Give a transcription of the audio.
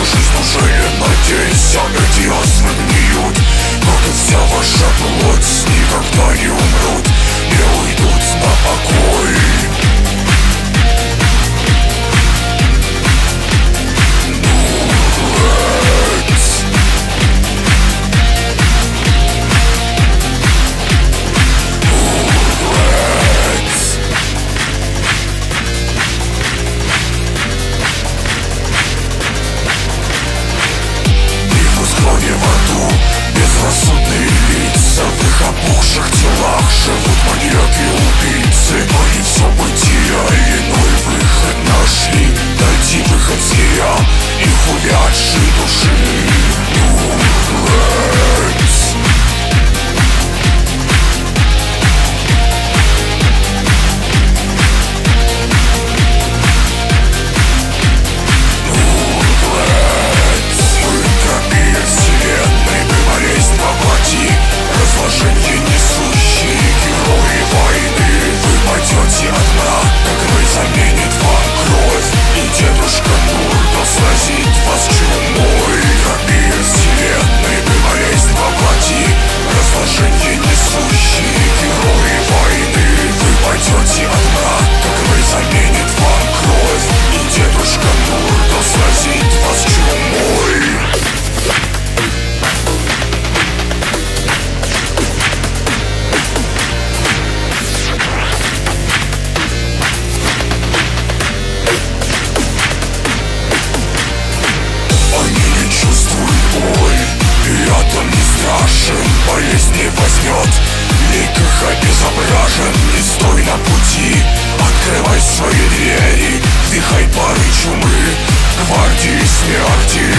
жизнь уже не надейся, эти астмы гниют, как и вся ваша плоть, никогда не умрут, не уйдут на покой. Безрассудные лица, в их опухших телах живут маньяки-убийцы. Они все бытия иной выход нашли, найти выход зря их увядшей души. Nurgles. Разложение несущие герои войны. Вы пойдете от мрака, который заменит вам кровь, и дедушка Nurgles сразит вас чумой. Копия вселенной, вы болезнь воплоти. Разложение несущие герои войны. Вы пойдете от мрака, который заменит вам кровь, и дедушка Nurgles сразит вас чумой. Болезнь не возьмет, лик их обезображен. Не стой на пути, открывай свои двери, вдыхай пары чумы, гвардии смерти.